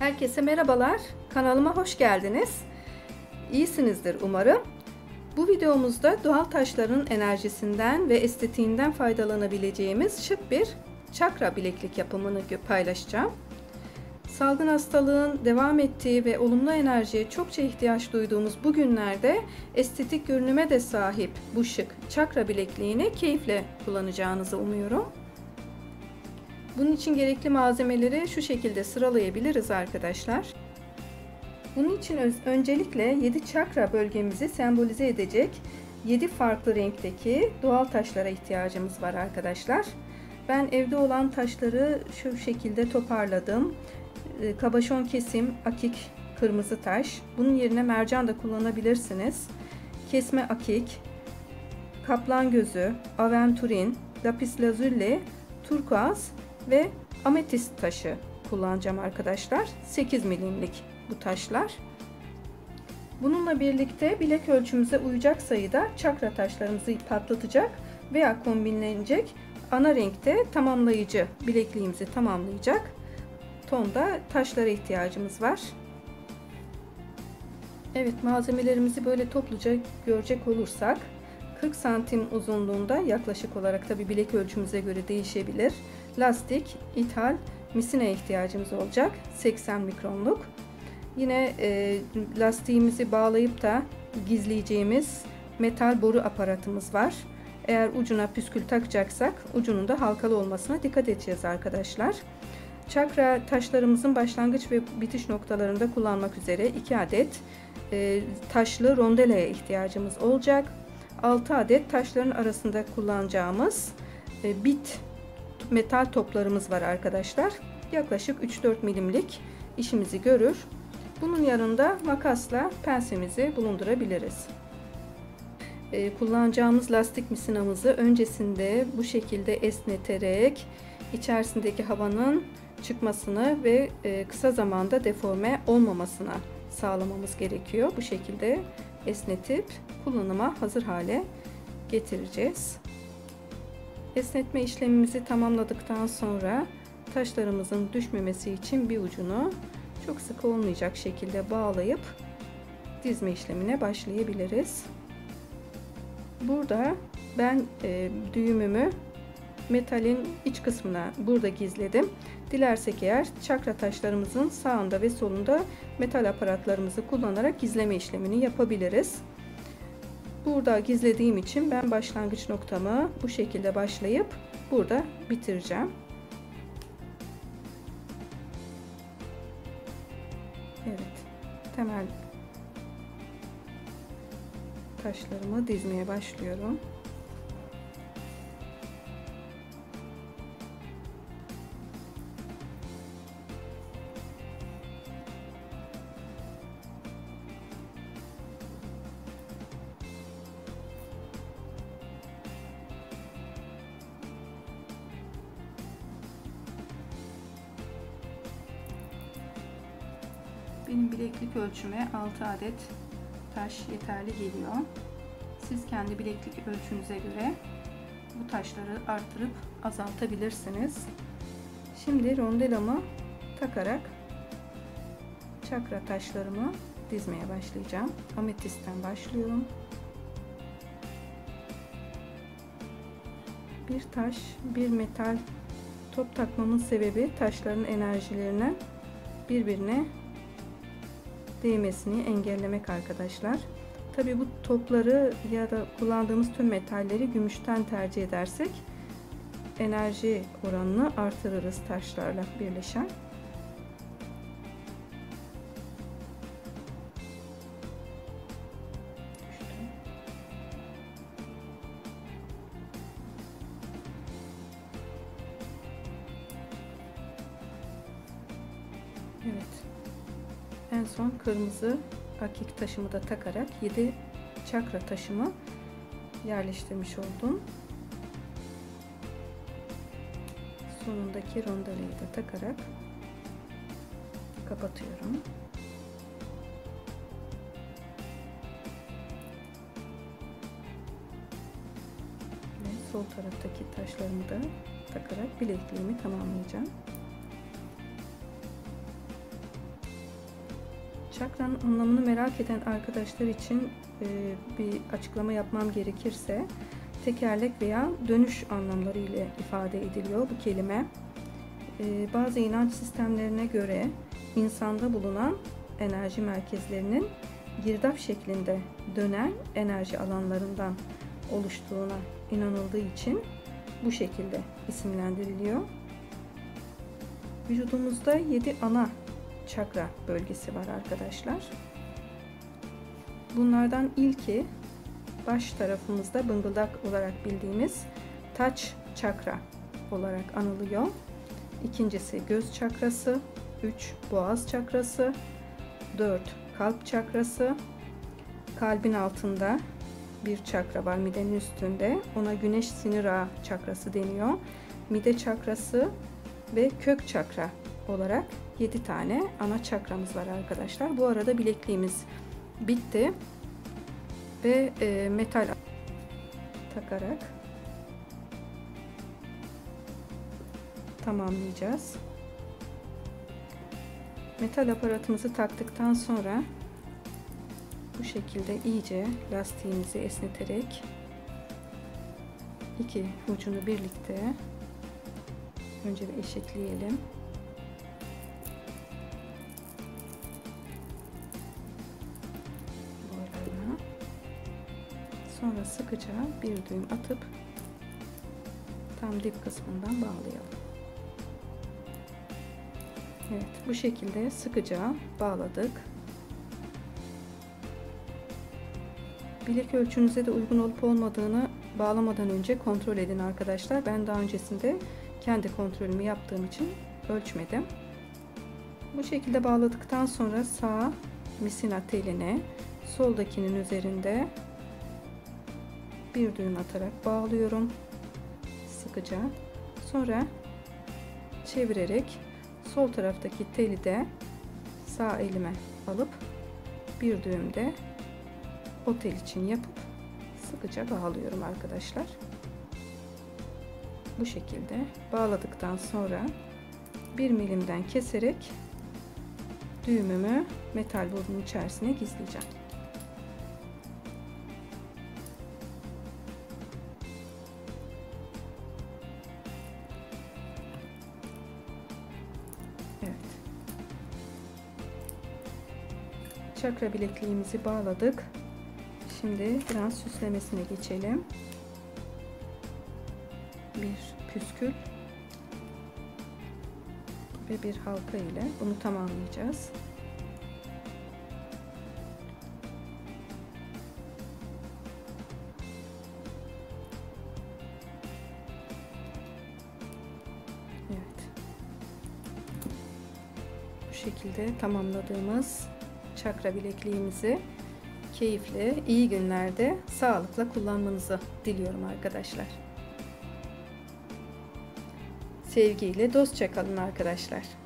Herkese merhabalar. Kanalıma hoş geldiniz. İyisinizdir umarım. Bu videomuzda doğal taşların enerjisinden ve estetiğinden faydalanabileceğimiz şık bir çakra bileklik yapımını paylaşacağım. Salgın hastalığın devam ettiği ve olumlu enerjiye çokça ihtiyaç duyduğumuz bu günlerde estetik görünüme de sahip bu şık çakra bilekliğini keyifle kullanacağınızı umuyorum. Bunun için gerekli malzemeleri şu şekilde sıralayabiliriz arkadaşlar. Bunun için öncelikle 7 çakra bölgemizi sembolize edecek 7 farklı renkteki doğal taşlara ihtiyacımız var arkadaşlar. Ben evde olan taşları şu şekilde toparladım. Kabaşon kesim, akik, kırmızı taş. Bunun yerine mercan da kullanabilirsiniz. Kesme akik, kaplan gözü, aventurin, lapis lazuli, turkuaz ve ametist taşı kullanacağım arkadaşlar. 8 milimlik bu taşlar. Bununla birlikte bilek ölçümüze uyacak sayıda çakra taşlarımızı patlatacak veya kombinlenecek ana renkte tamamlayıcı bilekliğimizi tamamlayacak tonda taşlara ihtiyacımız var. Evet, malzemelerimizi böyle topluca görecek olursak 40 santim uzunluğunda, yaklaşık olarak tabi bilek ölçümüze göre değişebilir, lastik, ithal misine ihtiyacımız olacak 80 mikronluk. Yine lastiğimizi bağlayıp da gizleyeceğimiz metal boru aparatımız var. Eğer ucuna püskül takacaksak ucunun da halkalı olmasına dikkat edeceğiz arkadaşlar. Çakra taşlarımızın başlangıç ve bitiş noktalarında kullanmak üzere 2 adet taşlı rondeleye ihtiyacımız olacak. 6 adet taşların arasında kullanacağımız bit metal toplarımız var arkadaşlar. Yaklaşık 3-4 milimlik işimizi görür. Bunun yanında makasla pensemizi bulundurabiliriz. Kullanacağımız lastik misinamızı öncesinde bu şekilde esneterek içerisindeki havanın çıkmasını ve kısa zamanda deforme olmamasına sağlamamız gerekiyor. Bu şekilde esnetip kullanıma hazır hale getireceğiz. Esnetme işlemimizi tamamladıktan sonra taşlarımızın düşmemesi için bir ucunu çok sıkı olmayacak şekilde bağlayıp dizme işlemine başlayabiliriz. Burada ben düğümümü metalin iç kısmına burada gizledim. Dilersek eğer çakra taşlarımızın sağında ve solunda metal aparatlarımızı kullanarak gizleme işlemini yapabiliriz. Burada gizlediğim için ben başlangıç noktamı bu şekilde başlayıp burada bitireceğim. Evet, temel taşlarımı dizmeye başlıyorum. Benim bileklik ölçüme 6 adet taş yeterli geliyor. Siz kendi bileklik ölçünüze göre bu taşları artırıp azaltabilirsiniz. Şimdi rondelamı takarak çakra taşlarımı dizmeye başlayacağım. Ametistten başlıyorum. Bir taş, bir metal top takmamın sebebi taşların enerjilerine birbirine değmesini engellemek arkadaşlar. Tabi bu topları ya da kullandığımız tüm metalleri gümüşten tercih edersek enerji oranını artırırız taşlarla birleşen. Evet. En son kırmızı akik taşımı da takarak 7 çakra taşımı yerleştirmiş oldum. Sonundaki rondeleyi de takarak kapatıyorum. Ve sol taraftaki taşlarımı da takarak bilekliğimi tamamlayacağım. Çakranın anlamını merak eden arkadaşlar için bir açıklama yapmam gerekirse, tekerlek veya dönüş anlamları ile ifade ediliyor bu kelime. Bazı inanç sistemlerine göre insanda bulunan enerji merkezlerinin girdap şeklinde dönen enerji alanlarından oluştuğuna inanıldığı için bu şekilde isimlendiriliyor. Vücudumuzda 7 ana çakra bölgesi var arkadaşlar. Bunlardan ilki baş tarafımızda bıngıldak olarak bildiğimiz taç çakra olarak anılıyor. İkincisi göz çakrası, 3 boğaz çakrası, 4 kalp çakrası, kalbin altında bir çakra var midenin üstünde, ona güneş sinir ağı çakrası deniyor. Mide çakrası ve kök çakra olarak 7 tane ana çakramız var arkadaşlar. Bu arada bilekliğimiz bitti ve metal takarak tamamlayacağız. Metal aparatımızı taktıktan sonra bu şekilde iyice lastiğimizi esneterek iki ucunu birlikte önce bir eşitleyelim. Boylarına. Sonra sıkıca bir düğüm atıp tam dip kısmından bağlayalım. Evet, bu şekilde sıkıca bağladık. Bilek ölçünüze de uygun olup olmadığını bağlamadan önce kontrol edin arkadaşlar. Ben daha öncesinde kendi kontrolümü yaptığım için ölçmedim. Bu şekilde bağladıktan sonra sağ misina teline soldakinin üzerinde bir düğüm atarak bağlıyorum. Sıkıca. Sonra çevirerek sol taraftaki teli de sağ elime alıp bir düğüm de o tel için yapıp sıkıca bağlıyorum arkadaşlar. Bu şekilde bağladıktan sonra 1 milimden keserek düğümümü metal borunun içerisine gizleyeceğim. Evet. Çakra bilekliğimizi bağladık. Şimdi biraz süslemesine geçelim. Bir püskül ve bir halka ile bunu tamamlayacağız. Evet. Bu şekilde tamamladığımız çakra bilekliğimizi keyifli, iyi günlerde sağlıkla kullanmanızı diliyorum arkadaşlar. Sevgiyle dostça kalın arkadaşlar.